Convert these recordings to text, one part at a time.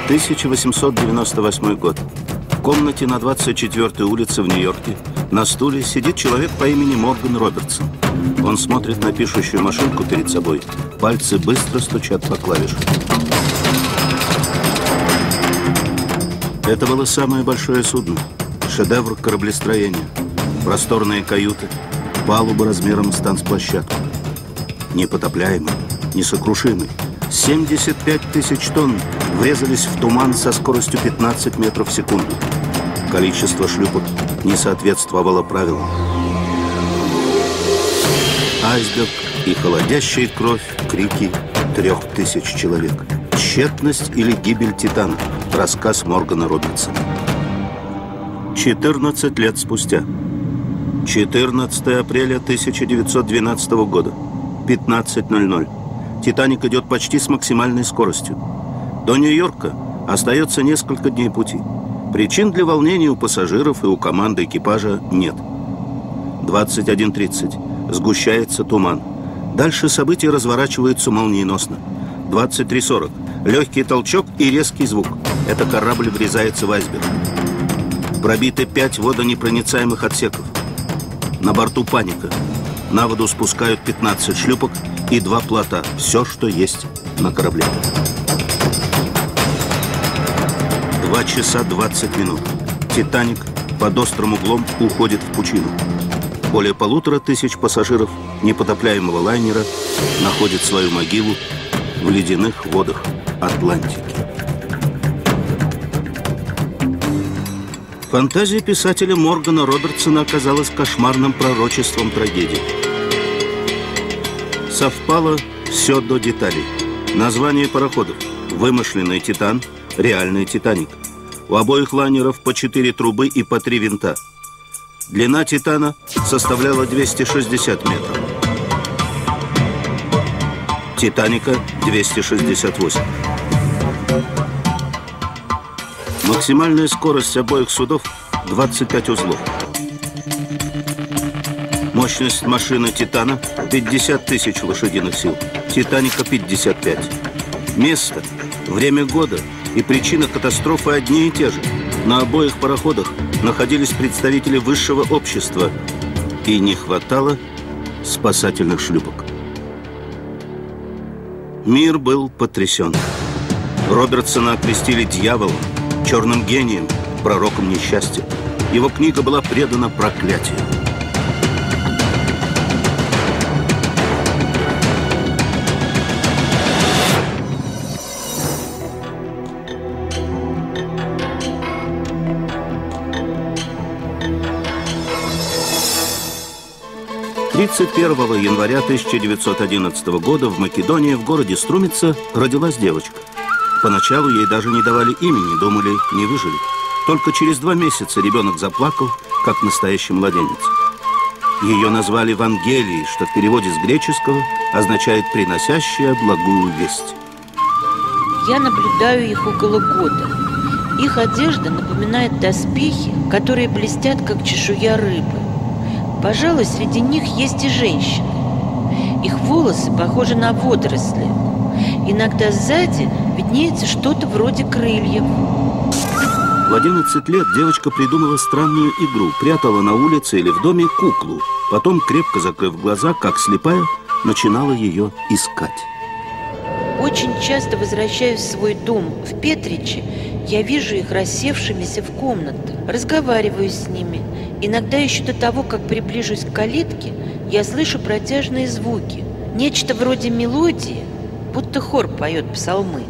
1898 год. В комнате на 24-й улице в Нью-Йорке на стуле сидит человек по имени Морган Робертсон. Он смотрит на пишущую машинку перед собой. Пальцы быстро стучат по клавишам. Это было самое большое судно. Шедевр кораблестроения. Просторные каюты, палуба размером с танцплощадку. Непотопляемый, несокрушимый. 75 тысяч тонн врезались в туман со скоростью 15 метров в секунду. Количество шлюпок не соответствовало правилам. Айсберг и холодящая кровь крики 3000 человек. Тщетность или гибель Титана. Рассказ Моргана Робертсона. 14 лет спустя. 14 апреля 1912 года. 15:00. «Титаник» идет почти с максимальной скоростью. До Нью-Йорка остается несколько дней пути. Причин для волнения у пассажиров и у команды экипажа нет. 21:30. Сгущается туман. Дальше события разворачиваются молниеносно. 23:40. Легкий толчок и резкий звук. Это корабль врезается в айсберг. Пробиты 5 водонепроницаемых отсеков. На борту паника. На воду спускают 15 шлюпок и 2 плота. Все, что есть на корабле. 2 часа 20 минут. «Титаник» под острым углом уходит в пучину. Более 1500 пассажиров непотопляемого лайнера находят свою могилу в ледяных водах Атлантики. Фантазия писателя Моргана Робертсона оказалась кошмарным пророчеством трагедии. Совпало все до деталей. Название пароходов: вымышленный «Титан», реальный «Титаник». У обоих лайнеров по 4 трубы и по 3 винта. Длина «Титана» составляла 260 метров. «Титаника» — 268. Максимальная скорость обоих судов — 25 узлов. Мощность машины «Титана» — 50 тысяч лошадиных сил, «Титаника» — 55. Место, время года и причина катастрофы одни и те же. На обоих пароходах находились представители высшего общества, и не хватало спасательных шлюпок. Мир был потрясен. Робертсона окрестили дьяволом, черным гением, пророком несчастья. Его книга была предана проклятию. «31 января 1911 года в Македонии, в городе Струмица, родилась девочка. Поначалу ей даже не давали имени, думали, не выживет. Только через 2 месяца ребенок заплакал, как настоящий младенец. Ее назвали Вангелией, что в переводе с греческого означает «приносящая благую весть». Я наблюдаю их около года. Их одежда напоминает доспехи, которые блестят, как чешуя рыбы. Пожалуй, среди них есть и женщины. Их волосы похожи на водоросли. Иногда сзади виднеется что-то вроде крыльев. В 11 лет девочка придумала странную игру. Прятала на улице или в доме куклу. Потом, крепко закрыв глаза, как слепая, начинала ее искать. Очень часто возвращаюсь в свой дом в Петриче. Я вижу их рассевшимися в комнатах, разговариваю с ними. Иногда еще до того, как приближусь к калитке, я слышу протяжные звуки. Нечто вроде мелодии, будто хор поет псалмы.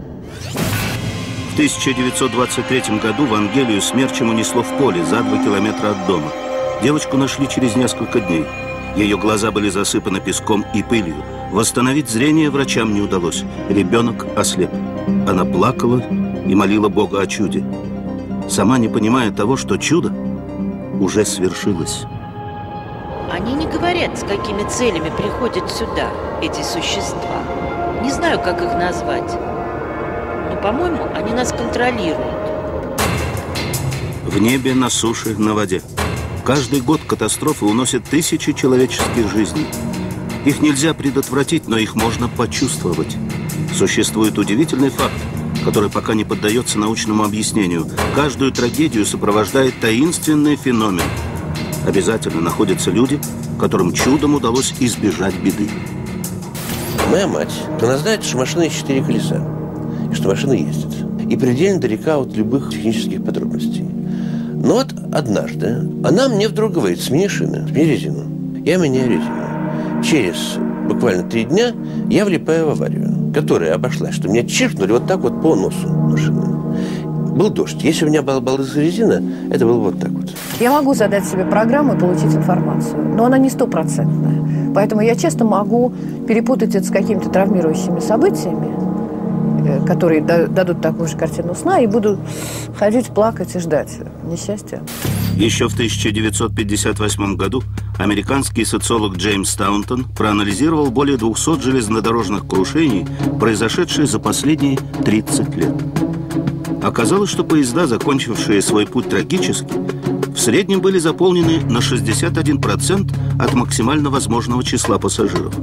В 1923 году Вангелию смерчем унесло в поле за 2 километра от дома. Девочку нашли через несколько дней. Ее глаза были засыпаны песком и пылью. Восстановить зрение врачам не удалось. Ребенок ослеп. Она плакала и молила Бога о чуде, сама не понимая того, что чудо уже свершилось. Они не говорят, с какими целями приходят сюда эти существа. Не знаю, как их назвать. Но, по-моему, они нас контролируют. В небе, на суше, на воде. Каждый год катастрофы уносят тысячи человеческих жизней. Их нельзя предотвратить, но их можно почувствовать. Существует удивительный факт. который пока не поддается научному объяснению. Каждую трагедию сопровождает таинственный феномен. Обязательно находятся люди, которым чудом удалось избежать беды. Моя мать, она знает, что машина есть 4 колеса, и что машина ездит. И предельно далека от любых технических подробностей. Но вот однажды она мне вдруг говорит: смени шины, смени резину. Я меняю резину. Через буквально 3 дня я влипаю в аварию, которая обошлась, что меня чиркнули вот так вот по носу машины. Был дождь. Если у меня была резина, это было вот так вот. Я могу задать себе программу и получить информацию, но она не стопроцентная. Поэтому я часто могу перепутать это с какими-то травмирующими событиями, которые дадут такую же картину сна, и буду ходить, плакать и ждать несчастья. Еще в 1958 году американский социолог Джеймс Таунтон проанализировал более 200 железнодорожных крушений, произошедшие за последние 30 лет. Оказалось, что поезда, закончившие свой путь трагически, в среднем были заполнены на 61% от максимально возможного числа пассажиров.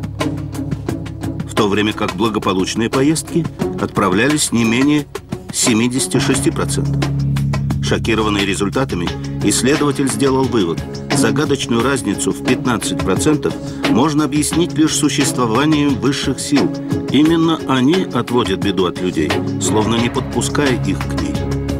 В то время как благополучные поездки отправлялись не менее 76%. Шокированный результатами, исследователь сделал вывод: загадочную разницу в 15% можно объяснить лишь существованием высших сил. Именно они отводят беду от людей, словно не подпуская их к ней.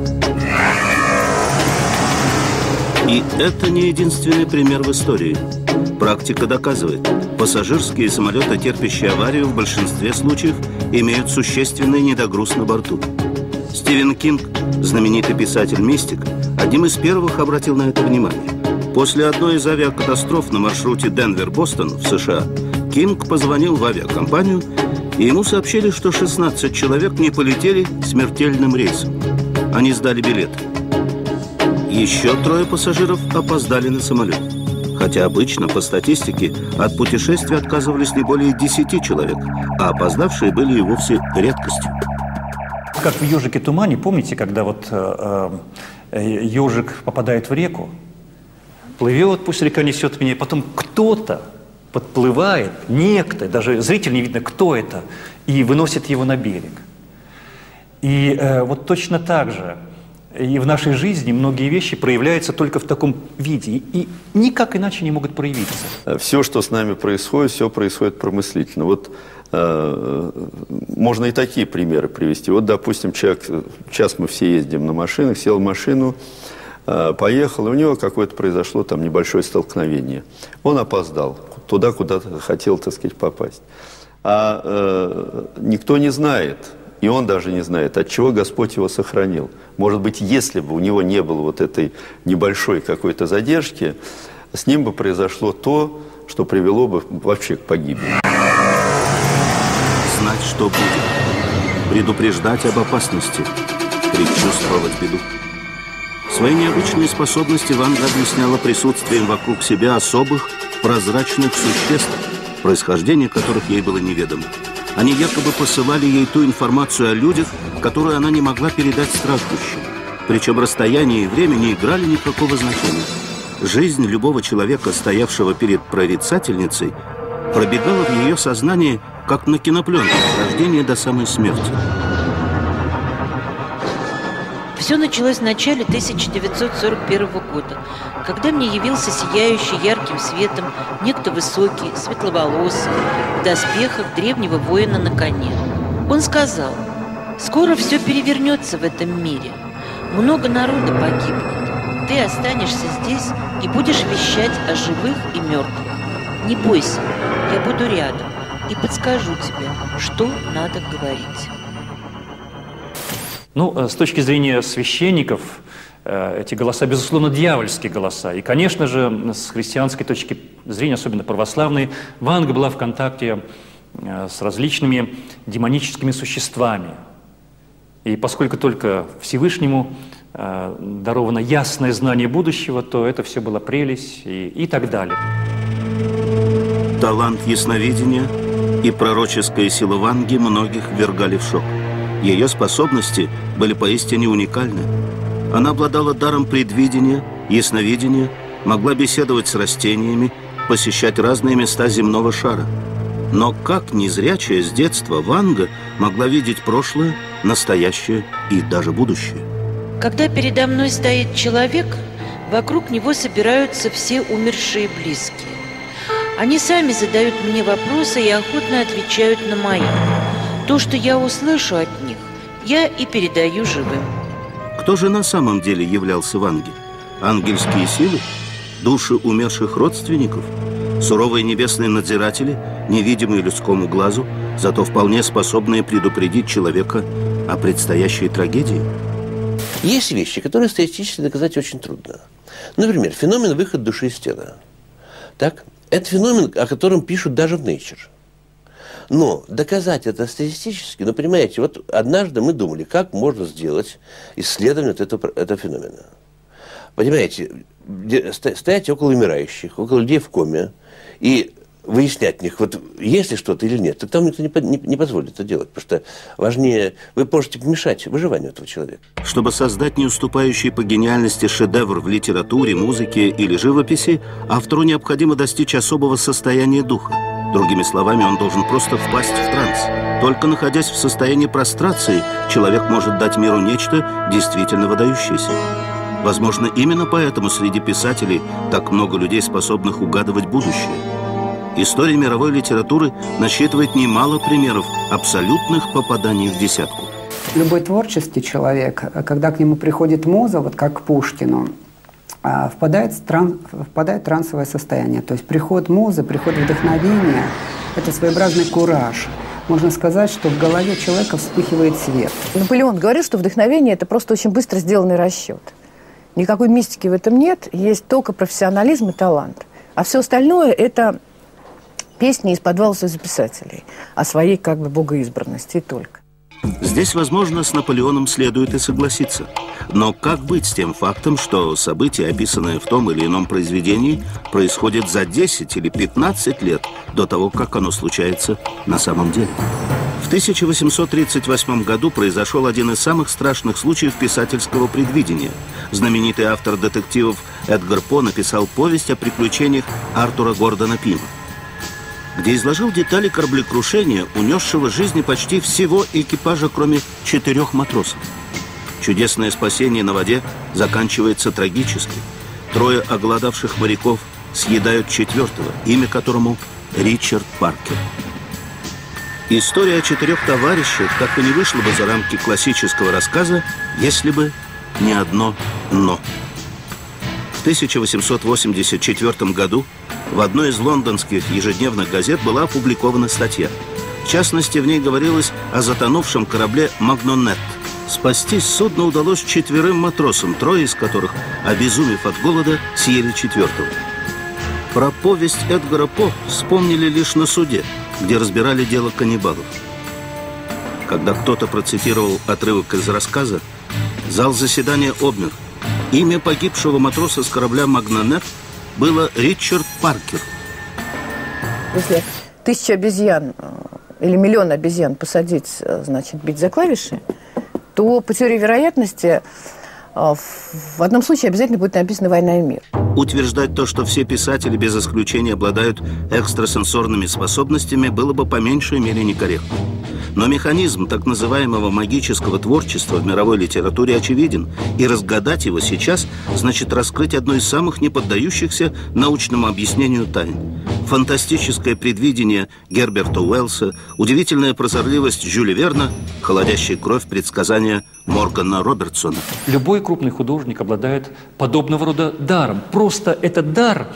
И это не единственный пример в истории. Практика доказывает, пассажирские самолеты, терпящие аварию, в большинстве случаев имеют существенный недогруз на борту. Стивен Кинг, знаменитый писатель-мистик, одним из первых обратил на это внимание. После одной из авиакатастроф на маршруте Денвер-Бостон в США Кинг позвонил в авиакомпанию, и ему сообщили, что 16 человек не полетели смертельным рейсом. Они сдали билеты. Еще 3 пассажиров опоздали на самолет. Хотя обычно, по статистике, от путешествия отказывались не более 10 человек, а опоздавшие были и вовсе редкостью. Как в «Ежике тумане», помните, когда вот ежик попадает в реку, плывет, пусть река несет меня, и потом кто-то подплывает, некто, даже зритель не видно, кто это, и выносит его на берег. И вот точно так же и в нашей жизни многие вещи проявляются только в таком виде, и никак иначе не могут проявиться. Все, что с нами происходит, все происходит промыслительно. Вот можно и такие примеры привести. Вот, допустим, человек, сейчас мы все ездим на машинах, сел в машину, поехал, и у него какое-то произошло там небольшое столкновение. Он опоздал туда, куда хотел, так сказать, попасть. А никто не знает, и он даже не знает, от чего Господь его сохранил. Может быть, если бы у него не было вот этой небольшой какой-то задержки, с ним бы произошло то, что привело бы вообще к погибели. Знать, что будет. Предупреждать об опасности. Предчувствовать беду. Свои необычные способности Ванга объясняла присутствием вокруг себя особых прозрачных существ, происхождение которых ей было неведомо. Они якобы посылали ей ту информацию о людях, которую она не могла передать страждущим. Причем расстояние и время не играли никакого значения. Жизнь любого человека, стоявшего перед прорицательницей, пробегала в ее сознании, как на кинопленке, от рождения до самой смерти. Все началось в начале 1941 года, когда мне явился сияющий ярким светом некто высокий, светловолосый, в доспехах древнего воина на коне. Он сказал: «Скоро все перевернется в этом мире. Много народа погибнет. Ты останешься здесь и будешь вещать о живых и мертвых. Не бойся, я буду рядом и подскажу тебе, что надо говорить». Ну, с точки зрения священников, эти голоса, безусловно, дьявольские голоса. И, конечно же, с христианской точки зрения, особенно православной, Ванга была в контакте с различными демоническими существами. И поскольку только Всевышнему даровано ясное знание будущего, то это все была прелесть и так далее. Талант ясновидения и пророческая сила Ванги многих ввергали в шок. Ее способности были поистине уникальны. Она обладала даром предвидения, ясновидения, могла беседовать с растениями, посещать разные места земного шара. Но как незрячая с детства Ванга могла видеть прошлое, настоящее и даже будущее? Когда передо мной стоит человек, вокруг него собираются все умершие близкие. Они сами задают мне вопросы и охотно отвечают на мои. То, что я услышу от них, я и передаю живым. Кто же на самом деле являлся Ванге? Ангельские силы? Души умерших родственников? Суровые небесные надзиратели, невидимые людскому глазу, зато вполне способные предупредить человека о предстоящей трагедии? Есть вещи, которые статистически доказать очень трудно. Например, феномен выхода души из тела. Так? Это феномен, о котором пишут даже в Nature. Но доказать это статистически, ну, понимаете, вот однажды мы думали, как можно сделать исследование этого феномена. Понимаете, стоять около умирающих, около людей в коме и выяснять в них, вот есть ли что-то или нет. Так там никто не позволит это делать, потому что важнее, вы можете помешать выживанию этого человека. Чтобы создать не уступающий по гениальности шедевр в литературе, музыке или живописи, автору необходимо достичь особого состояния духа. Другими словами, он должен просто впасть в транс. Только находясь в состоянии прострации, человек может дать миру нечто действительно выдающееся. Возможно, именно поэтому среди писателей так много людей, способных угадывать будущее. История мировой литературы насчитывает немало примеров абсолютных попаданий в десятку. Любой творческий человек, когда к нему приходит муза, вот как к Пушкину, впадает в трансовое состояние. То есть приход музы, приход вдохновения – это своеобразный кураж. Можно сказать, что в голове человека вспыхивает свет. Наполеон говорил, что вдохновение – это просто очень быстро сделанный расчет. Никакой мистики в этом нет, есть только профессионализм и талант. А все остальное – это песни из подвала союзописателей о своей как бы богоизбранности и только. Здесь, возможно, с Наполеоном следует и согласиться. Но как быть с тем фактом, что событие, описанное в том или ином произведении, происходит за 10 или 15 лет до того, как оно случается на самом деле? В 1838 году произошел один из самых страшных случаев писательского предвидения. Знаменитый автор детективов Эдгар По написал повесть о приключениях Артура Гордона Пима, где изложил детали кораблекрушения, унесшего жизни почти всего экипажа, кроме 4 матросов. Чудесное спасение на воде заканчивается трагически. 3 оголодавших моряков съедают 4-го, имя которому Ричард Паркер. История о 4 товарищах так и не вышла бы за рамки классического рассказа, если бы не одно «но». В 1884 году в одной из лондонских ежедневных газет была опубликована статья. В частности, в ней говорилось о затонувшем корабле «Магнонет». Спастись судно удалось 4 матросам, 3 из которых, обезумев от голода, съели 4-го. Про повесть Эдгара По вспомнили лишь на суде, где разбирали дело каннибалов. Когда кто-то процитировал отрывок из рассказа, зал заседания обмер. Имя погибшего матроса с корабля «Магнонет» было Ричард Паркер. Если 1000 обезьян или миллион обезьян посадить, значит, бить за клавиши, то по теории вероятности в одном случае обязательно будет написано «Война и мир». Утверждать то, что все писатели без исключения обладают экстрасенсорными способностями, было бы по меньшей мере некорректно. Но механизм так называемого магического творчества в мировой литературе очевиден, и разгадать его сейчас значит раскрыть одну из самых неподдающихся научному объяснению тайн. Фантастическое предвидение Герберта Уэллса, удивительная прозорливость Жюля Верна, холодящая кровь предсказания Моргана Робертсона. Любой крупный художник обладает подобного рода даром. Просто этот дар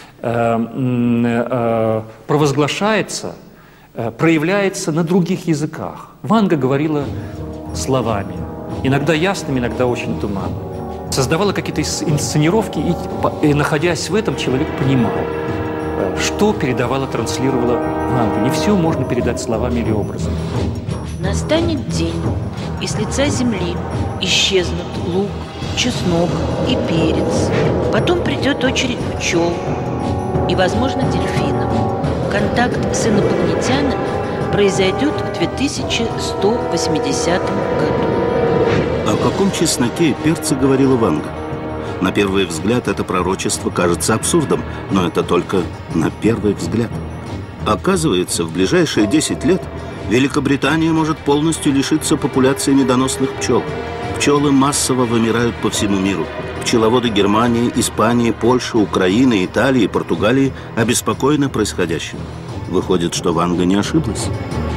провозглашается, проявляется на других языках. Ванга говорила словами, иногда ясными, иногда очень туманно. Создавала какие-то инсценировки, и находясь в этом, человек понимал, что передавала, транслировала Ванга. Не все можно передать словами или образом. Настанет день, и с лица земли исчезнут лук, чеснок и перец. Потом придет очередь пчел и, возможно, дельфинов. Контакт с инопланетянами произойдет в 2180 году. О каком чесноке и перце говорила Ванга? На первый взгляд это пророчество кажется абсурдом, но это только на первый взгляд. Оказывается, в ближайшие 10 лет Великобритания может полностью лишиться популяции медоносных пчел. Пчелы массово вымирают по всему миру. Пчеловоды Германии, Испании, Польши, Украины, Италии, Португалии обеспокоены происходящим. Выходит, что Ванга не ошиблась.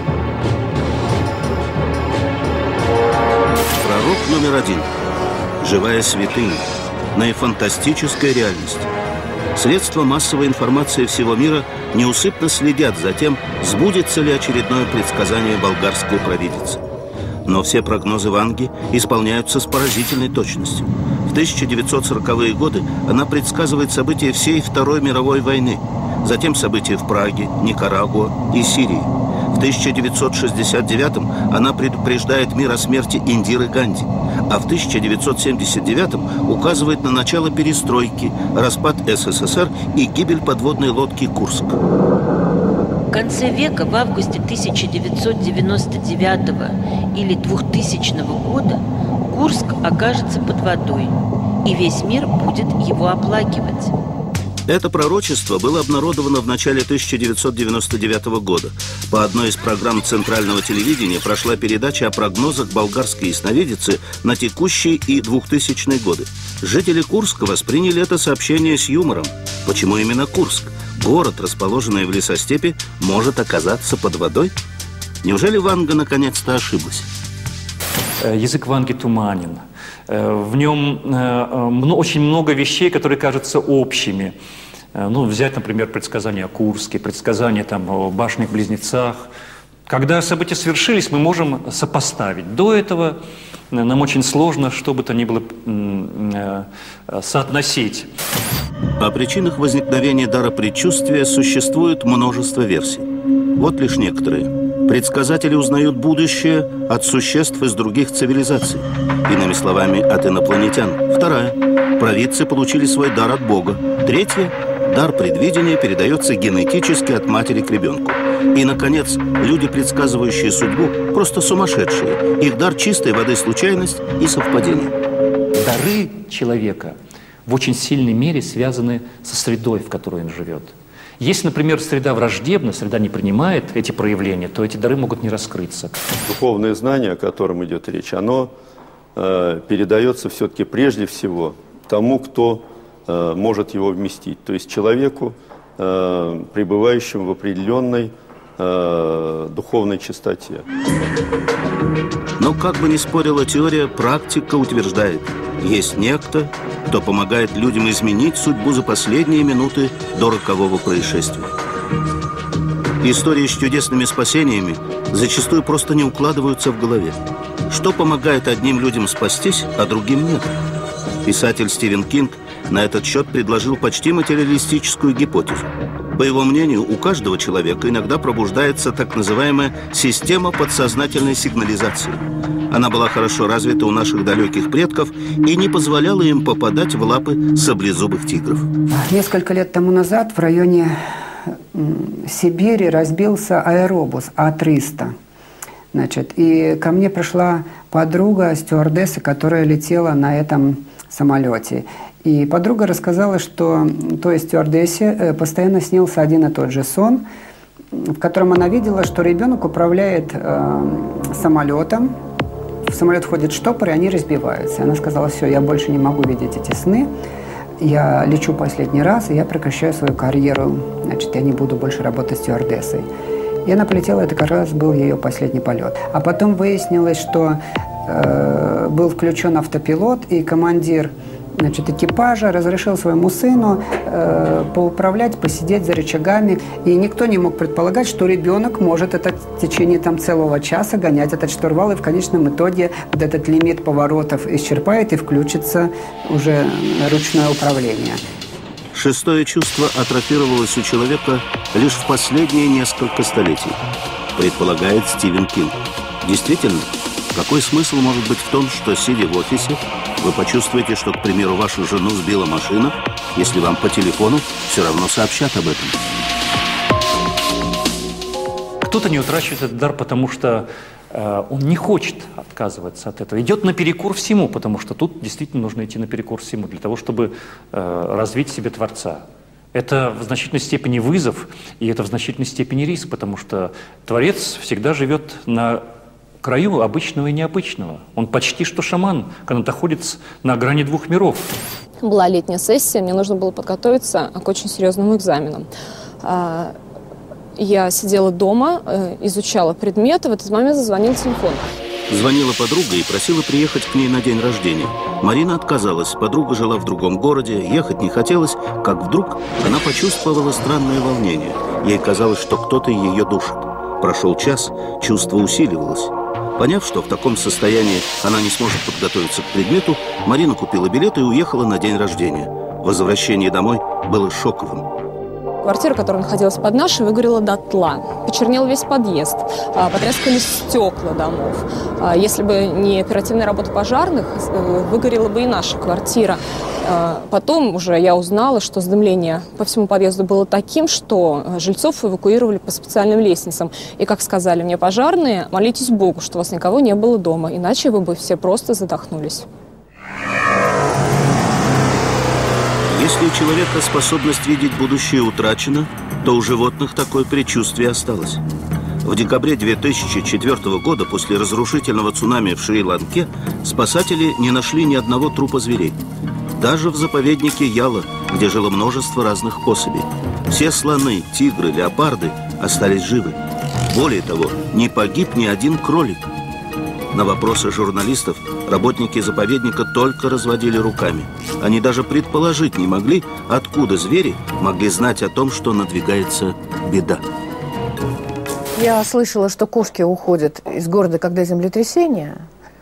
Пророк номер 1. Живая святыня. Наифантастическая реальность. Средства массовой информации всего мира неусыпно следят за тем, сбудется ли очередное предсказание болгарской провидицы. Но все прогнозы Ванги исполняются с поразительной точностью. В 1940-е годы она предсказывает события всей Второй мировой войны, затем события в Праге, Никарагуа и Сирии. В 1969-м она предупреждает мир о смерти Индиры Ганди, а в 1979-м указывает на начало перестройки, распад СССР и гибель подводной лодки «Курск». В конце века, в августе 1999 или 2000 года, Курск окажется под водой, и весь мир будет его оплакивать. Это пророчество было обнародовано в начале 1999 года. По одной из программ центрального телевидения прошла передача о прогнозах болгарской ясновидицы на текущие и 2000-е годы. Жители Курска восприняли это сообщение с юмором. Почему именно Курск? Город, расположенный в лесостепи, может оказаться под водой? Неужели Ванга наконец-то ошиблась? Язык Ванги туманен. В нем очень много вещей, которые кажутся общими. Ну, взять, например, предсказания о Курске, предсказания там, о башнях-близнецах. Когда события свершились, мы можем сопоставить. До этого нам очень сложно, что бы то ни было, соотносить. О причинах возникновения дара предчувствия существует множество версий. Вот лишь некоторые. Предсказатели узнают будущее от существ из других цивилизаций. Иными словами, от инопланетян. Вторая. Провидцы получили свой дар от Бога. Третья. Дар предвидения передается генетически от матери к ребенку. И, наконец, люди, предсказывающие судьбу, просто сумасшедшие. Их дар чистой воды случайность и совпадение. Дары человека в очень сильной мере связаны со средой, в которой он живет. Если, например, среда враждебна, среда не принимает эти проявления, то эти дары могут не раскрыться. Духовное знание, о котором идет речь, оно передается все-таки прежде всего тому, кто может его вместить. То есть человеку, пребывающему в определенной духовной чистоте. Но как бы ни спорила теория, практика утверждает, есть некто, кто помогает людям изменить судьбу за последние минуты до рокового происшествия. Истории с чудесными спасениями зачастую просто не укладываются в голове. Что помогает одним людям спастись, а другим нет? Писатель Стивен Кинг на этот счет предложил почти материалистическую гипотезу. По его мнению, у каждого человека иногда пробуждается так называемая система подсознательной сигнализации. Она была хорошо развита у наших далеких предков и не позволяла им попадать в лапы саблезубых тигров. Несколько лет тому назад в районе Сибири разбился аэробус А-300. Значит, и ко мне пришла подруга, стюардесса, которая летела на этом самолете. И подруга рассказала, что той стюардессе постоянно снился один и тот же сон, в котором она видела, что ребенок управляет самолетом, в самолет входит штопор, и они разбиваются. И она сказала: все, я больше не могу видеть эти сны, я лечу последний раз, и я прекращаю свою карьеру, значит, я не буду больше работать стюардессой. И она полетела, это как раз был ее последний полет. А потом выяснилось, что был включен автопилот, и командир, значит, экипажа разрешил своему сыну поуправлять, посидеть за рычагами. И никто не мог предполагать, что ребенок может это в течение целого часа гонять этот штурвал, и в конечном итоге вот этот лимит поворотов исчерпает, и включится уже ручное управление. Шестое чувство атрофировалось у человека лишь в последние несколько столетий, предполагает Стивен Кинг. Действительно, какой смысл может быть в том, что, сидя в офисе, вы почувствуете, что, к примеру, вашу жену сбила машина, если вам по телефону все равно сообщат об этом? Кто-то не утрачивает этот дар, потому что он не хочет отказываться от этого. Идет наперекор всему, потому что тут действительно нужно идти наперекор всему, для того, чтобы развить в себе Творца. Это в значительной степени вызов, и это в значительной степени риск, потому что творец всегда живет на краю обычного и необычного. Он почти что шаман, когда находится на грани двух миров. Была летняя сессия, мне нужно было подготовиться к очень серьезному экзамену. Я сидела дома, изучала предметы, в этот момент зазвонил телефон. Звонила подруга и просила приехать к ней на день рождения. Марина отказалась. Подруга жила в другом городе, ехать не хотелось, как вдруг она почувствовала странное волнение. Ей казалось, что кто-то ее душит. Прошел час, чувство усиливалось. Поняв, что в таком состоянии она не сможет подготовиться к предмету, Марина купила билет и уехала на день рождения. Возвращение домой было шоковым. Квартира, которая находилась под нашей, выгорела дотла. Почернел весь подъезд, потрескались стекла домов. Если бы не оперативная работа пожарных, выгорела бы и наша квартира. Потом уже я узнала, что задымление по всему подъезду было таким, что жильцов эвакуировали по специальным лестницам. И, как сказали мне пожарные, молитесь Богу, что у вас никого не было дома, иначе вы бы все просто задохнулись. Если у человека способность видеть будущее утрачена, то у животных такое предчувствие осталось. В декабре 2004 года, после разрушительного цунами в Шри-Ланке, спасатели не нашли ни одного трупа зверей. Даже в заповеднике Яла, где жило множество разных особей. Все слоны, тигры, леопарды остались живы. Более того, не погиб ни один кролик. На вопросы журналистов работники заповедника только разводили руками. Они даже предположить не могли, откуда звери могли знать о том, что надвигается беда. Я слышала, что кошки уходят из города, когда землетрясение,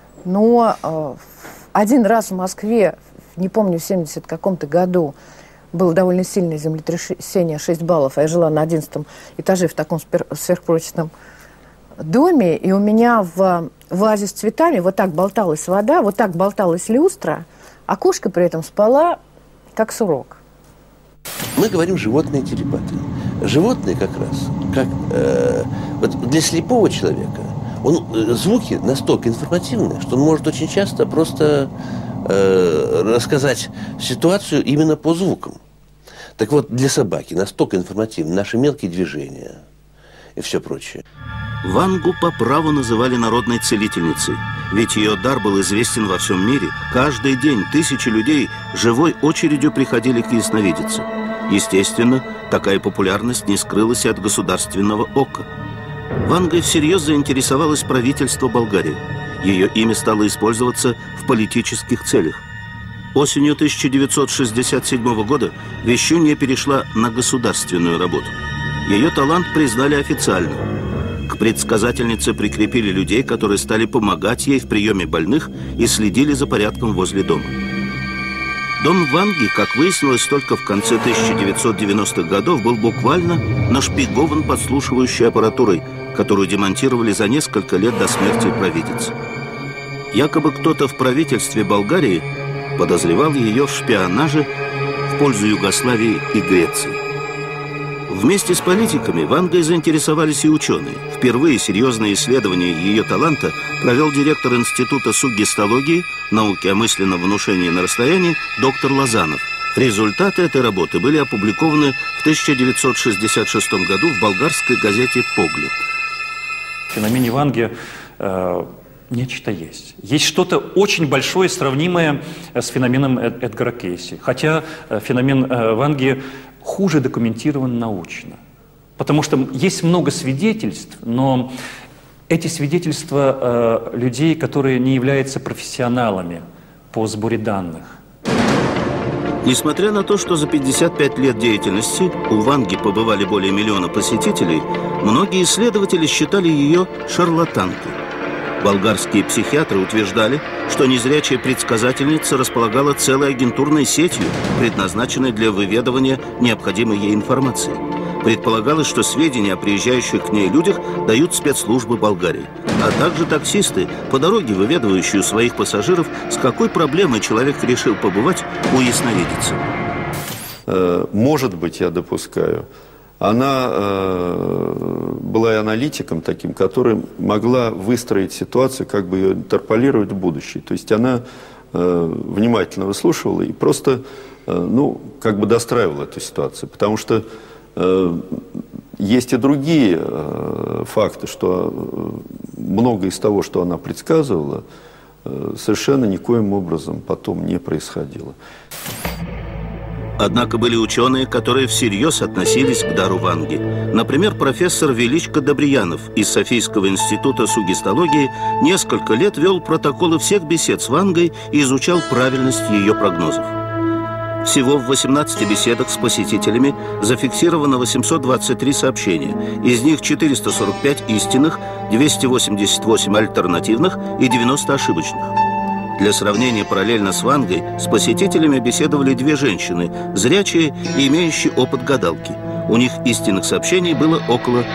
но один раз в Москве, не помню, в 70 каком-то году, было довольно сильное землетрясение, 6 баллов, а я жила на 11 этаже в таком сверхпрочном доме, и у меня в вазе с цветами вот так болталась вода, вот так болталась люстра, а кошка при этом спала, как сурок. Мы говорим животные телепаты. Животные как раз, как вот для слепого человека, звуки настолько информативны, что он может очень часто просто рассказать ситуацию именно по звукам. Так вот, для собаки настолько информативны наши мелкие движения и все прочее. Вангу по праву называли народной целительницей, ведь ее дар был известен во всем мире. Каждый день тысячи людей живой очередью приходили к ясновидице. Естественно, такая популярность не скрылась и от государственного ока. Вангой всерьез заинтересовалось правительство Болгарии. Ее имя стало использоваться в политических целях. Осенью 1967 года Вещунья перешла на государственную работу. Ее талант признали официально. К предсказательнице прикрепили людей, которые стали помогать ей в приеме больных и следили за порядком возле дома. Дом Ванги, как выяснилось, только в конце 1990-х годов был буквально нашпигован подслушивающей аппаратурой, которую демонтировали за несколько лет до смерти провидицы. Якобы кто-то в правительстве Болгарии подозревал ее в шпионаже в пользу Югославии и Греции. Вместе с политиками Вангой заинтересовались и ученые. Впервые серьезное исследование ее таланта провел директор Института суггестологии, науки о мысленном внушении на расстоянии, доктор Лозанов. Результаты этой работы были опубликованы в 1966 году в болгарской газете «Поглед». В феномене Ванги нечто есть. Есть что-то очень большое, сравнимое с феноменом Эдгара Кейси. Хотя феномен Ванги хуже документирован научно. Потому что есть много свидетельств, но эти свидетельства людей, которые не являются профессионалами по сборе данных. Несмотря на то, что за 55 лет деятельности у Ванги побывали более миллиона посетителей, многие исследователи считали ее шарлатанкой. Болгарские психиатры утверждали, что незрячая предсказательница располагала целой агентурной сетью, предназначенной для выведывания необходимой ей информации. Предполагалось, что сведения о приезжающих к ней людях дают спецслужбы Болгарии, а также таксисты, по дороге выведывающие у своих пассажиров, с какой проблемой человек решил побывать у ясновидицы. Может быть, я допускаю. Она была и аналитиком таким, который могла выстроить ситуацию, как бы ее интерполировать в будущее. То есть она внимательно выслушивала и просто как бы достраивал эту ситуацию. Потому что есть и другие факты, что многое из того, что она предсказывала, совершенно никоим образом потом не происходило. Однако были ученые, которые всерьез относились к дару Ванги. Например, профессор Величко Добриянов из Софийского института сугестологии несколько лет вел протоколы всех бесед с Вангой и изучал правильность ее прогнозов. Всего в 18 беседах с посетителями зафиксировано 823 сообщения. Из них 445 истинных, 288 альтернативных и 90 ошибочных. Для сравнения, параллельно с Вангой с посетителями беседовали две женщины, зрячие и имеющие опыт гадалки. У них истинных сообщений было около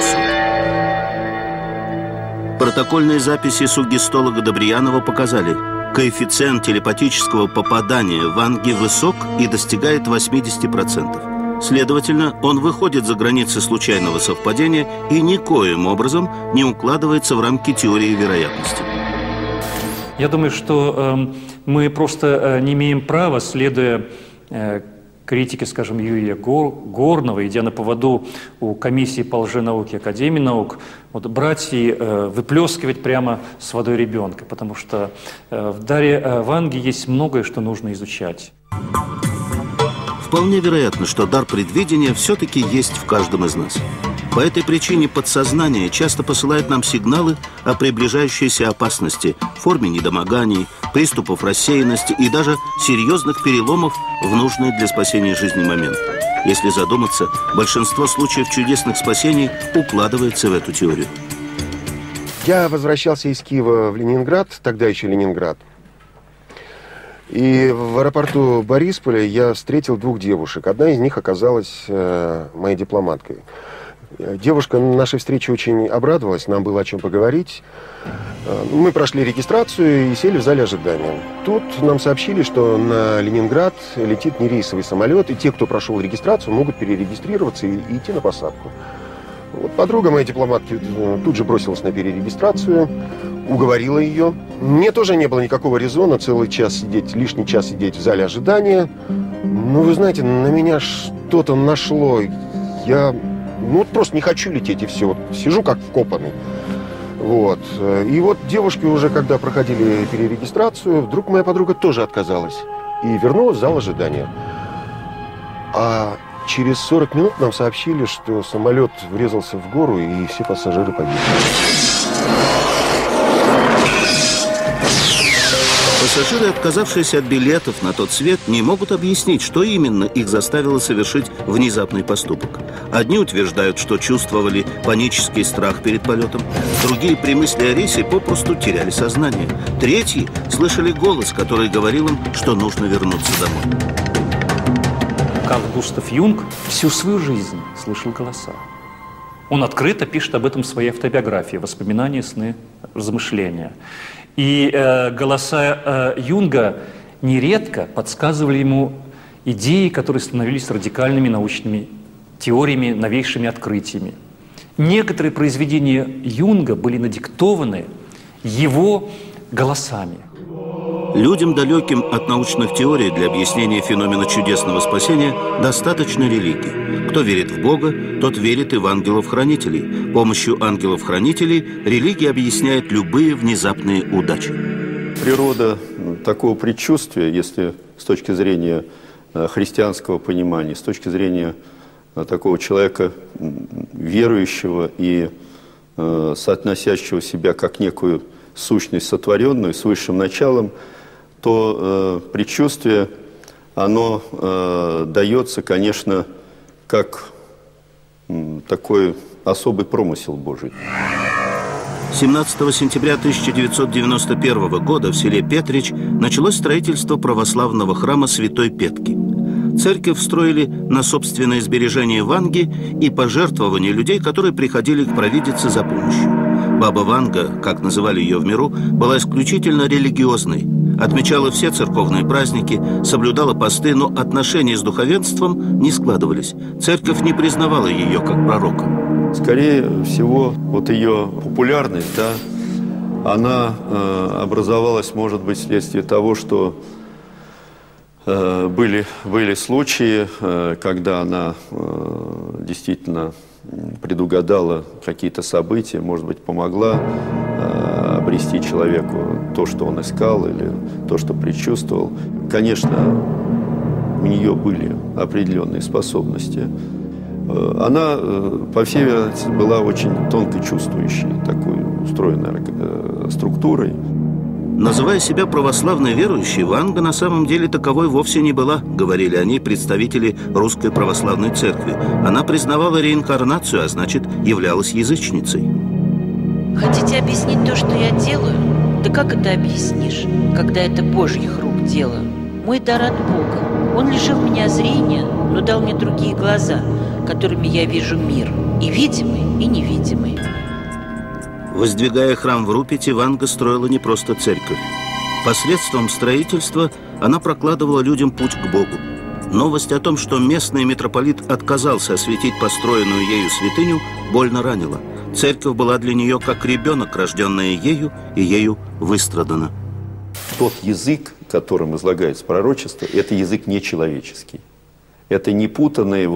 200. Протокольные записи сугестолога Добриянова показали, коэффициент телепатического попадания Ванги высок и достигает 80%. Следовательно, он выходит за границы случайного совпадения и никоим образом не укладывается в рамки теории вероятности. Я думаю, что мы просто не имеем права, следуя критике, скажем, Юрия Горного, идя на поводу у комиссии по лженауке Академии наук, брать и выплескивать прямо с водой ребенка, потому что в даре Ванги есть многое, что нужно изучать. Вполне вероятно, что дар предвидения все-таки есть в каждом из нас. По этой причине подсознание часто посылает нам сигналы о приближающейся опасности в форме недомоганий, приступов рассеянности и даже серьезных переломов в нужный для спасения жизни момент. Если задуматься, большинство случаев чудесных спасений укладывается в эту теорию. Я возвращался из Киева в Ленинград, тогда еще Ленинград. И в аэропорту Борисполя я встретил двух девушек. Одна из них оказалась моей дипломаткой. Девушка на нашей встрече очень обрадовалась, нам было о чем поговорить. Мы прошли регистрацию и сели в зале ожидания. Тут нам сообщили, что на Ленинград летит нерейсовый самолет, и те, кто прошел регистрацию, могут перерегистрироваться и идти на посадку. Вот подруга моей дипломатки тут же бросилась на перерегистрацию, уговорила ее. Мне тоже не было никакого резона целый час сидеть, лишний час сидеть в зале ожидания. Ну, вы знаете, на меня что-то нашло. Я... просто не хочу лететь, и все. Вот сижу как вкопанный. Вот. И вот девушки уже, когда проходили перерегистрацию, вдруг моя подруга тоже отказалась. И вернулась в зал ожидания. А через 40 минут нам сообщили, что самолет врезался в гору, и все пассажиры погибли. Пассажиры, отказавшиеся от билетов на тот свет, не могут объяснить, что именно их заставило совершить внезапный поступок. Одни утверждают, что чувствовали панический страх перед полетом, другие при мысли о рейсе попросту теряли сознание, третьи слышали голос, который говорил им, что нужно вернуться домой. Карл Густав Юнг всю свою жизнь слышал голоса. Он открыто пишет об этом в своей автобиографии «Воспоминания, сны, размышления». И голоса Юнга нередко подсказывали ему идеи, которые становились радикальными научными теориями, новейшими открытиями. Некоторые произведения Юнга были надиктованы его голосами. Людям, далеким от научных теорий для объяснения феномена чудесного спасения, достаточно религии. Кто верит в Бога, тот верит и в ангелов-хранителей. Помощью ангелов-хранителей религия объясняет любые внезапные удачи. Природа такого предчувствия, если с точки зрения христианского понимания, с точки зрения такого человека верующего и соотносящего себя как некую сущность сотворенную с высшим началом, то предчувствие, оно дается, конечно, как такой особый промысел Божий. 17 сентября 1991 года в селе Петрич началось строительство православного храма Святой Петки. Церковь строили на собственное сбережение Ванги и пожертвования людей, которые приходили к провидице за помощью. Баба Ванга, как называли ее в миру, была исключительно религиозной, отмечала все церковные праздники, соблюдала посты, но отношения с духовенством не складывались. Церковь не признавала ее как пророка. Скорее всего, вот ее популярность, да, она образовалась, может быть, вследствие того, что Были случаи, когда она действительно предугадала какие-то события, может быть, помогла обрести человеку то, что он искал, или то, что предчувствовал. Конечно, у нее были определенные способности. Она, по всей вероятности, была очень тонко чувствующей, такой устроенной структурой. Называя себя православной верующей, Ванга на самом деле таковой вовсе не была, говорили о ней представители Русской Православной Церкви. Она признавала реинкарнацию, а значит, являлась язычницей. Хотите объяснить то, что я делаю? Да как это объяснишь, когда это Божьих рук дело? Мой дар от Бога. Он лишил меня зрения, но дал мне другие глаза, которыми я вижу мир, и видимый, и невидимый. Воздвигая храм в Рупете, Ванга строила не просто церковь. Посредством строительства она прокладывала людям путь к Богу. Новость о том, что местный митрополит отказался осветить построенную ею святыню, больно ранила. Церковь была для нее как ребенок, рожденный ею и ею выстрадана. Тот язык, которым излагается пророчество, это язык нечеловеческий. Это не путанные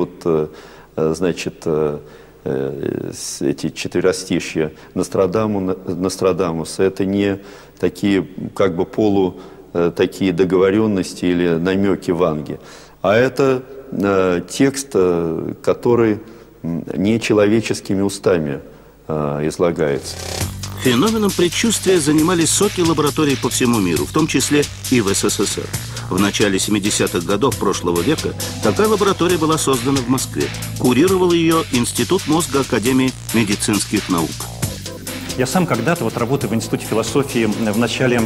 эти четверостишья Нострадамуса, это не такие как бы такие договоренности или намеки Ванги, а это текст, который нечеловеческими устами излагается. Феноменом предчувствия занимались сотни лабораторий по всему миру, в том числе и в СССР. В начале 70-х годов прошлого века такая лаборатория была создана в Москве. Курировал ее Институт мозга Академии медицинских наук. Я сам когда-то, работая в Институте философии в начале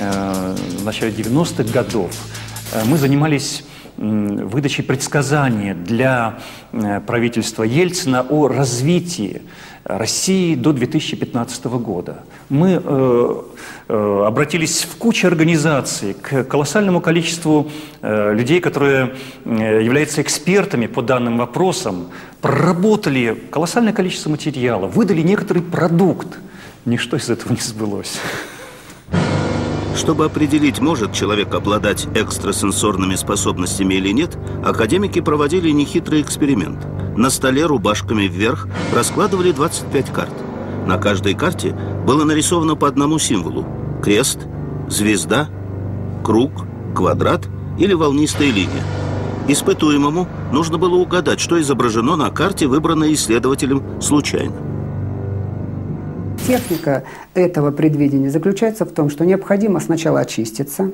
90-х годов, мы занимались выдачей предсказаний для правительства Ельцина о развитии России до 2015 года. Мы обратились в кучу организаций, к колоссальному количеству людей, которые являются экспертами по данным вопросам, проработали колоссальное количество материала, выдали некоторый продукт. Ничто из этого не сбылось. Чтобы определить, может человек обладать экстрасенсорными способностями или нет, академики проводили нехитрый эксперимент. На столе рубашками вверх раскладывали 25 карт. На каждой карте было нарисовано по одному символу – крест, звезда, круг, квадрат или волнистая линия. Испытуемому нужно было угадать, что изображено на карте, выбранной исследователем случайно. Техника этого предвидения заключается в том, что необходимо сначала очиститься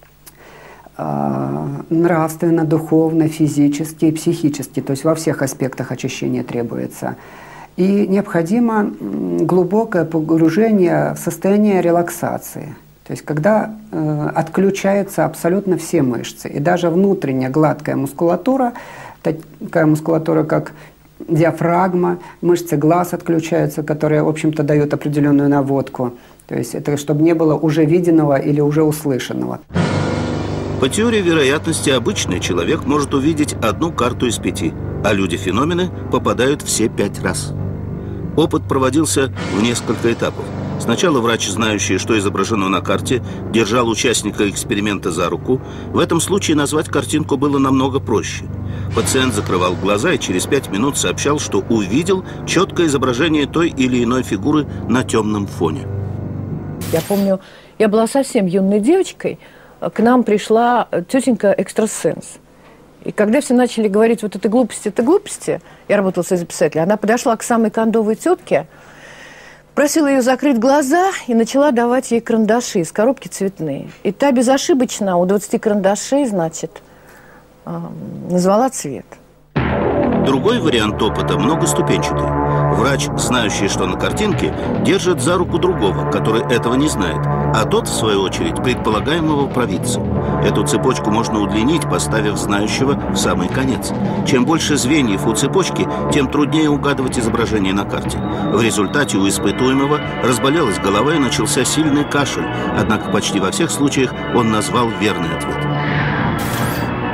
нравственно, духовно, физически и психически, то есть во всех аспектах очищения требуется. И необходимо глубокое погружение в состояние релаксации, то есть когда отключаются абсолютно все мышцы, и даже внутренняя гладкая мускулатура, такая мускулатура, как диафрагма, мышцы глаз отключаются, которые, в общем-то, дают определенную наводку. То есть это чтобы не было уже виденного или уже услышанного. По теории вероятности обычный человек может увидеть одну карту из 5, а люди-феномены попадают все 5 раз. Опыт проводился в несколько этапов. Сначала врач, знающий, что изображено на карте, держал участника эксперимента за руку. В этом случае назвать картинку было намного проще. Пациент закрывал глаза и через 5 минут сообщал, что увидел четкое изображение той или иной фигуры на темном фоне. Я помню, я была совсем юной девочкой, к нам пришла тетенька экстрасенс. И когда все начали говорить, вот это глупости, я работала с записателем, она подошла к самой кондовой тетке, просила ее закрыть глаза и начала давать ей карандаши из коробки цветные. И та безошибочно у 20 карандашей, значит, назвала цвет. Другой вариант опыта многоступенчатый. Врач, знающий, что на картинке, держит за руку другого, который этого не знает, а тот, в свою очередь, предполагаемого провидца. Эту цепочку можно удлинить, поставив знающего в самый конец. Чем больше звеньев у цепочки, тем труднее угадывать изображение на карте. В результате у испытуемого разболелась голова и начался сильный кашель, однако почти во всех случаях он назвал верный ответ.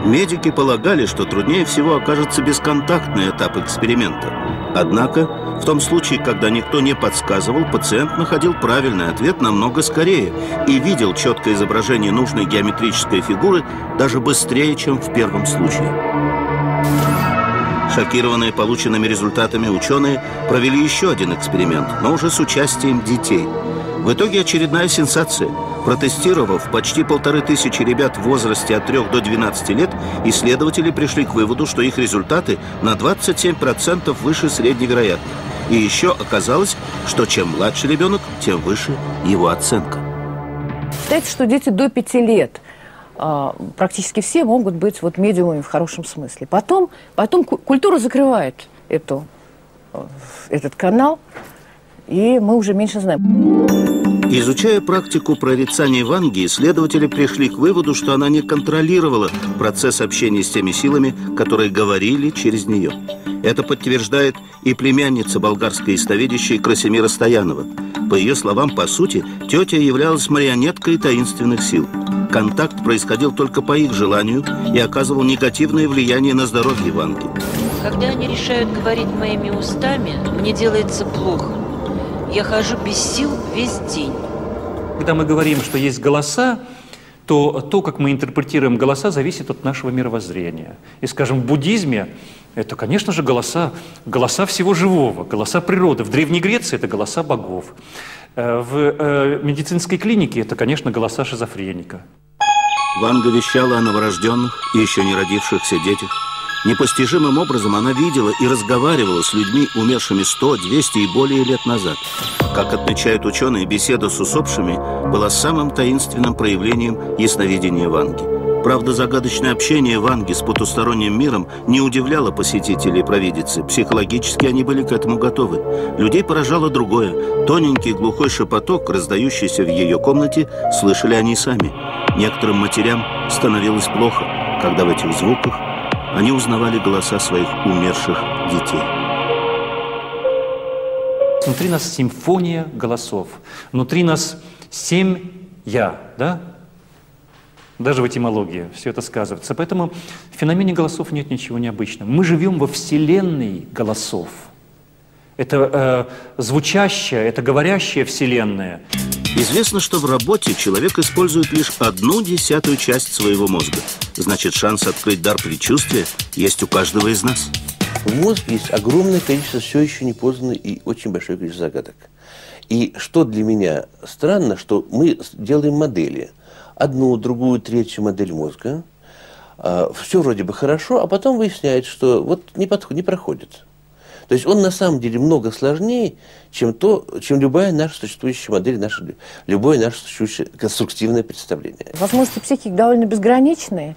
Медики полагали, что труднее всего окажется бесконтактный этап эксперимента. Однако, в том случае, когда никто не подсказывал, пациент находил правильный ответ намного скорее и видел четкое изображение нужной геометрической фигуры даже быстрее, чем в первом случае. Шокированные полученными результатами ученые провели еще один эксперимент, но уже с участием детей. В итоге очередная сенсация. Протестировав почти 1500 ребят в возрасте от 3 до 12 лет, исследователи пришли к выводу, что их результаты на 27% выше средневероятных. И еще оказалось, что чем младше ребенок, тем выше его оценка. Считается, что дети до 5 лет практически все могут быть вот медиумами в хорошем смысле. Потом культура закрывает этот канал, и мы уже меньше знаем. Изучая практику прорицания Ванги, исследователи пришли к выводу, что она не контролировала процесс общения с теми силами, которые говорили через нее. Это подтверждает и племянница болгарской ясновидящей Красимира Стоянова. По ее словам, по сути, тетя являлась марионеткой таинственных сил. Контакт происходил только по их желанию и оказывал негативное влияние на здоровье Ванги. Когда они решают говорить моими устами, мне делается плохо. Я хожу без сил весь день. Когда мы говорим, что есть голоса, то, как мы интерпретируем голоса, зависит от нашего мировоззрения. И, скажем, в буддизме это, конечно же, голоса всего живого, голоса природы. В Древней Греции это голоса богов. В медицинской клинике это, конечно, голоса шизофреника. Ванга вещала о новорожденных и еще не родившихся детях. Непостижимым образом она видела и разговаривала с людьми, умершими 100, 200 и более лет назад. Как отмечают ученые, беседа с усопшими была самым таинственным проявлением ясновидения Ванги. Правда, загадочное общение Ванги с потусторонним миром не удивляло посетителей и провидицы. Психологически они были к этому готовы. Людей поражало другое. Тоненький глухой шепоток, раздающийся в ее комнате, слышали они сами. Некоторым матерям становилось плохо, когда в этих звуках они узнавали голоса своих умерших детей. Внутри нас симфония голосов. Внутри нас 7 «я», да? Даже в этимологии все это сказывается. Поэтому в феномене голосов нет ничего необычного. Мы живем во вселенной голосов. Это звучащая, это говорящая вселенная. Известно, что в работе человек использует лишь 1/10 часть своего мозга. Значит, шанс открыть дар предчувствия есть у каждого из нас. В мозге есть огромное количество все еще непознанных и очень большое количество загадок. И что для меня странно, что мы делаем модели. Одну, другую, третью модель мозга. Все вроде бы хорошо, а потом выясняется, что вот не проходит. То есть он на самом деле много сложнее, чем любая наша существующая модель, любое наше существующее конструктивное представление. Возможности психики довольно безграничные,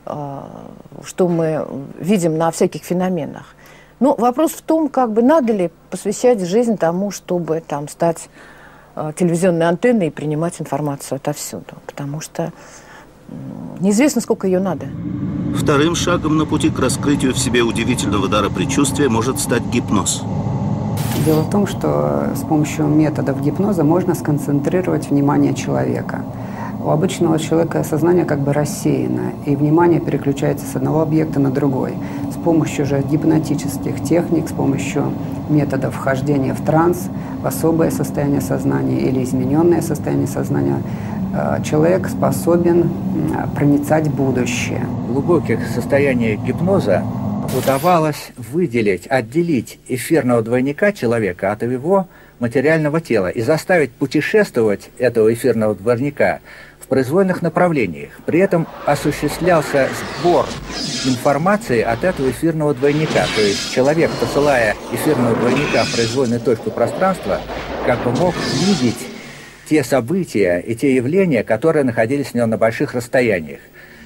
что мы видим на всяких феноменах. Но вопрос в том, надо ли посвящать жизнь тому, чтобы стать телевизионной антенной и принимать информацию отовсюду. Потому что неизвестно, сколько ее надо. Вторым шагом на пути к раскрытию в себе удивительного дара предчувствия может стать гипноз. Дело в том, что с помощью методов гипноза можно сконцентрировать внимание человека. У обычного человека сознание рассеяно, и внимание переключается с одного объекта на другой. С помощью же гипнотических техник, с помощью методов вхождения в транс, в особое состояние сознания или измененное состояние сознания, человек способен проницать будущее. В глубоких состояниях гипноза удавалось отделить эфирного двойника человека от его материального тела и заставить путешествовать этого эфирного двойника в произвольных направлениях. При этом осуществлялся сбор информации от этого эфирного двойника. То есть человек, посылая эфирного двойника в произвольную точку пространства, мог видеть те события и те явления, которые находились у него на больших расстояниях.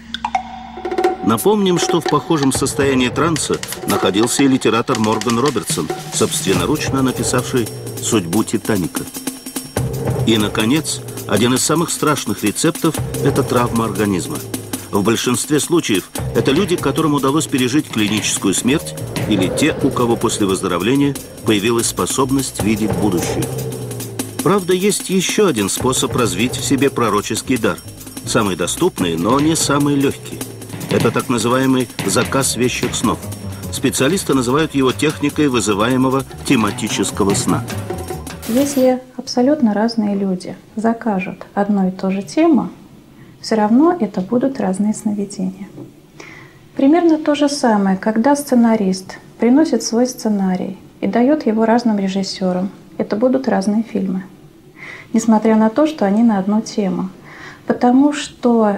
Напомним, что в похожем состоянии транса находился и литератор Морган Робертсон, собственноручно написавший «Судьбу Титаника». И, наконец, один из самых страшных рецептов – это травма организма. В большинстве случаев это люди, которым удалось пережить клиническую смерть, или те, у кого после выздоровления появилась способность видеть будущее. Правда, есть еще один способ развить в себе пророческий дар. Самый доступный, но не самый легкий. Это так называемый заказ вещих снов. Специалисты называют его техникой вызываемого тематического сна. Если абсолютно разные люди закажут одну и ту же тему, все равно это будут разные сновидения. Примерно то же самое, когда сценарист приносит свой сценарий и дает его разным режиссерам. Это будут разные фильмы, несмотря на то, что они на одну тему. Потому что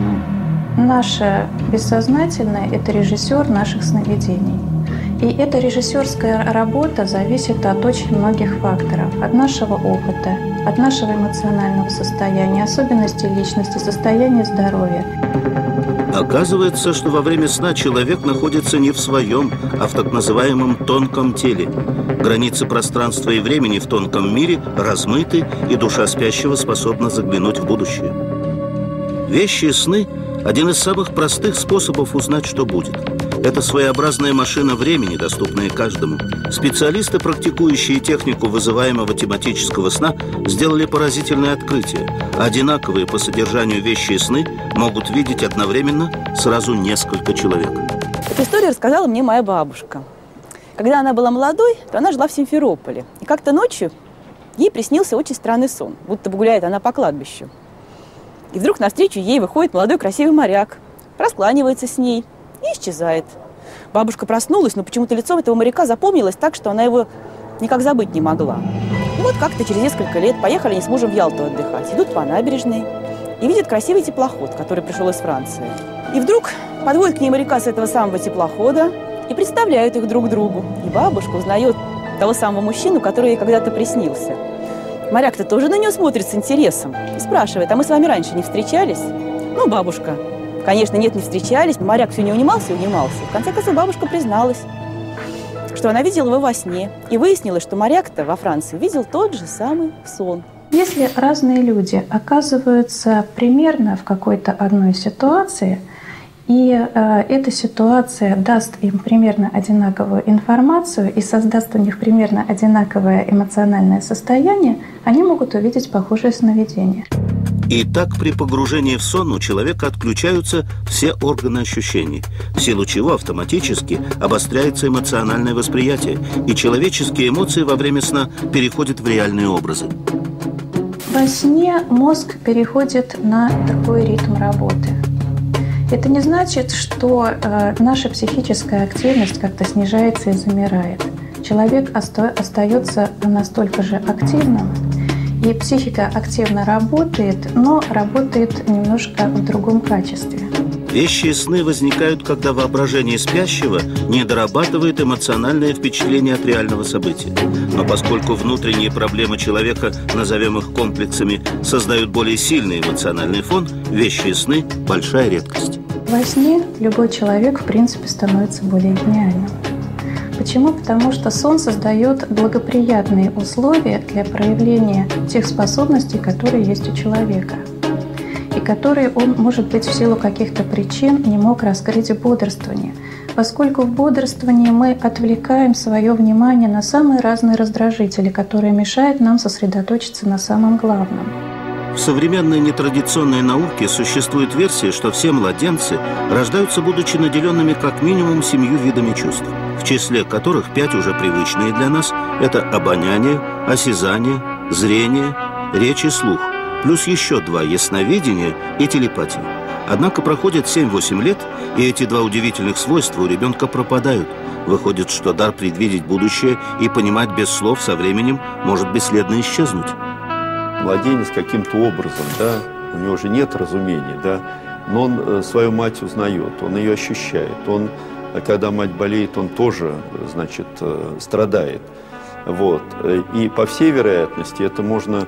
наше бессознательное – это режиссер наших сновидений. И эта режиссерская работа зависит от очень многих факторов. От нашего опыта, от нашего эмоционального состояния, особенностей личности, состояния здоровья. Оказывается, что во время сна человек находится не в своем, а в так называемом тонком теле. Границы пространства и времени в тонком мире размыты, и душа спящего способна заглянуть в будущее. Вещие сны – один из самых простых способов узнать, что будет. Это своеобразная машина времени, доступная каждому. Специалисты, практикующие технику вызываемого тематического сна, сделали поразительное открытие. Одинаковые по содержанию вещие сны могут видеть одновременно сразу несколько человек. Эту историю рассказала мне моя бабушка. Когда она была молодой, то она жила в Симферополе. И как-то ночью ей приснился очень странный сон, будто бы гуляет она по кладбищу. И вдруг навстречу ей выходит молодой красивый моряк, раскланивается с ней и исчезает. Бабушка проснулась, но почему-то лицо этого моряка запомнилось так, что она его никак забыть не могла. И вот как-то через несколько лет поехали они с мужем в Ялту отдыхать. Идут по набережной и видят красивый теплоход, который пришел из Франции. И вдруг подводят к ней моряка с этого самого теплохода и представляют их друг другу. И бабушка узнает того самого мужчину, который ей когда-то приснился. Моряк-то тоже на нее смотрит с интересом и спрашивает: а мы с вами раньше не встречались? Ну, бабушка, конечно, нет, не встречались. Моряк все не унимался и унимался. В конце концов, бабушка призналась, что она видела его во сне. И выяснилось, что моряк-то во Франции видел тот же самый сон. Если разные люди оказываются примерно в какой-то одной ситуации, и эта ситуация даст им примерно одинаковую информацию и создаст у них примерно одинаковое эмоциональное состояние, они могут увидеть похожее сновидение. И так при погружении в сон у человека отключаются все органы ощущений, в силу чего автоматически обостряется эмоциональное восприятие, и человеческие эмоции во время сна переходят в реальные образы. Во сне мозг переходит на другой ритм работы. Это не значит, что наша психическая активность как-то снижается и замирает. Человек остается настолько же активным, и психика активно работает, но работает немножко в другом качестве. Вещие сны возникают, когда воображение спящего не дорабатывает эмоциональное впечатление от реального события. Но поскольку внутренние проблемы человека, назовем их комплексами, создают более сильный эмоциональный фон, вещие сны – большая редкость. Во сне любой человек, в принципе, становится более гениальным. Почему? Потому что сон создает благоприятные условия для проявления тех способностей, которые есть у человека, и которые он, может быть, в силу каких-то причин не мог раскрыть в бодрствовании. Поскольку в бодрствовании мы отвлекаем свое внимание на самые разные раздражители, которые мешают нам сосредоточиться на самом главном. В современной нетрадиционной науке существует версия, что все младенцы рождаются, будучи наделенными как минимум 7 видами чувств, в числе которых 5 уже привычные для нас – это обоняние, осязание, зрение, речь и слух, плюс еще 2 – ясновидение и телепатия. Однако проходит 7-8 лет, и эти 2 удивительных свойства у ребенка пропадают. Выходит, что дар предвидеть будущее и понимать без слов со временем может бесследно исчезнуть. Младенец каким-то образом, да, у него же нет разумения, да, но он свою мать узнает, он ее ощущает, он, когда мать болеет, он тоже, значит, страдает, вот, и по всей вероятности это можно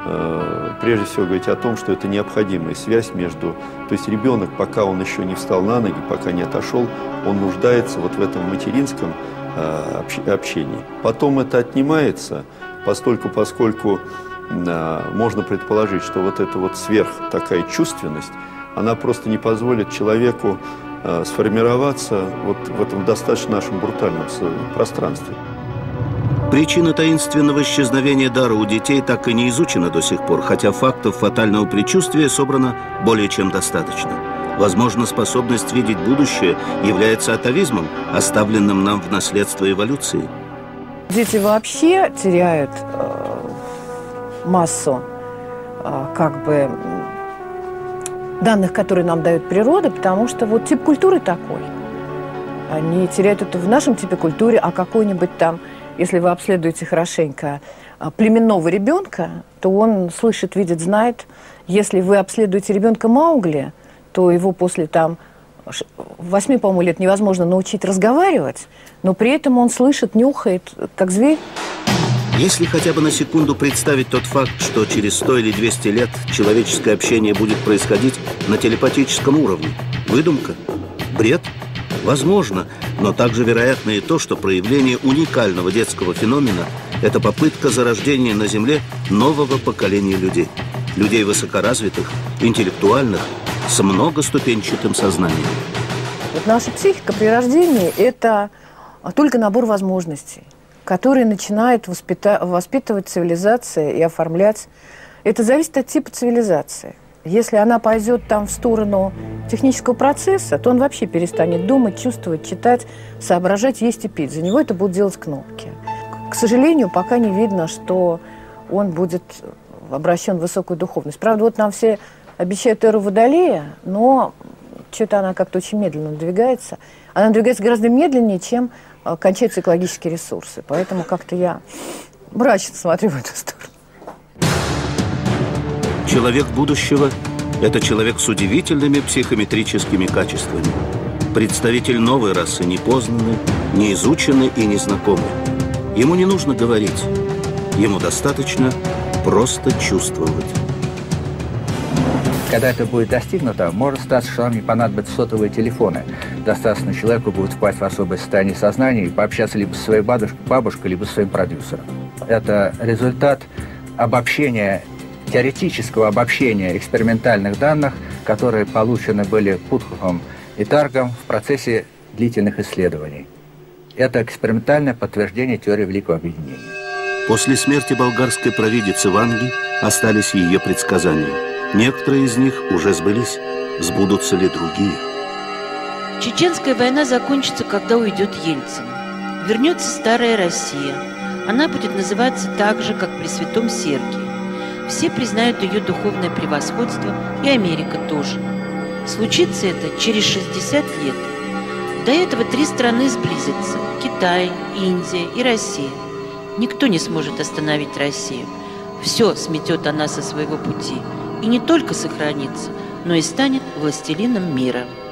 прежде всего говорить о том, что это необходимая связь между, то есть ребенок, пока он еще не встал на ноги, пока не отошел, он нуждается вот в этом материнском общении. Потом это отнимается, поскольку можно предположить, что вот эта вот сверх такая чувственность, она просто не позволит человеку сформироваться вот в этом достаточно нашем брутальном пространстве. Причина таинственного исчезновения дара у детей так и не изучена до сих пор, хотя фактов фатального предчувствия собрано более чем достаточно. Возможно, способность видеть будущее является атовизмом, оставленным нам в наследство эволюции. Дети вообще теряют массу данных, которые нам дает природа, потому что вот тип культуры такой. Они теряют это в нашем типе культуры, а какой-нибудь там, если вы обследуете хорошенько племенного ребенка, то он слышит, видит, знает. Если вы обследуете ребенка Маугли, то его после 8, по-моему, лет невозможно научить разговаривать, но при этом он слышит, нюхает, как зверь. Если хотя бы на секунду представить тот факт, что через 100 или 200 лет человеческое общение будет происходить на телепатическом уровне, выдумка? Бред? Возможно, но также вероятно и то, что проявление уникального детского феномена – это попытка зарождения на Земле нового поколения людей. Людей высокоразвитых, интеллектуальных, с многоступенчатым сознанием. Вот наша психика при рождении – это только набор возможностей, который начинает воспитывать цивилизация и оформлять. Это зависит от типа цивилизации. Если она пойдет там в сторону технического процесса, то он вообще перестанет думать, чувствовать, читать, соображать, есть и пить. За него это будут делать кнопки. К сожалению, пока не видно, что он будет обращен в высокую духовность. Правда, вот нам все обещают эру Водолея, но что-то она как-то очень медленно надвигается. Она надвигается гораздо медленнее, чем кончаются экологические ресурсы. Поэтому как-то я мрачно смотрю в эту сторону. Человек будущего – это человек с удивительными психометрическими качествами. Представитель новой расы, непознанный, неизученный и незнакомый. Ему не нужно говорить. Ему достаточно просто чувствовать. Когда это будет достигнуто, может статься, что нам не понадобятся сотовые телефоны. Достаточно человеку будет впасть в особое состояние сознания и пообщаться либо со своей бабушкой, либо со своим продюсером. Это результат обобщения, теоретического обобщения экспериментальных данных, которые получены были Путховым и Таргом в процессе длительных исследований. Это экспериментальное подтверждение теории Великого Объединения. После смерти болгарской провидицы Ванги остались ее предсказания. Некоторые из них уже сбылись. Сбудутся ли другие? Чеченская война закончится, когда уйдет Ельцин. Вернется старая Россия. Она будет называться так же, как при святом Сергии. Все признают ее духовное превосходство, и Америка тоже. Случится это через 60 лет. До этого 3 страны сблизятся – Китай, Индия и Россия. Никто не сможет остановить Россию. Все сметет она со своего пути. И не только сохранится, но и станет властелином мира.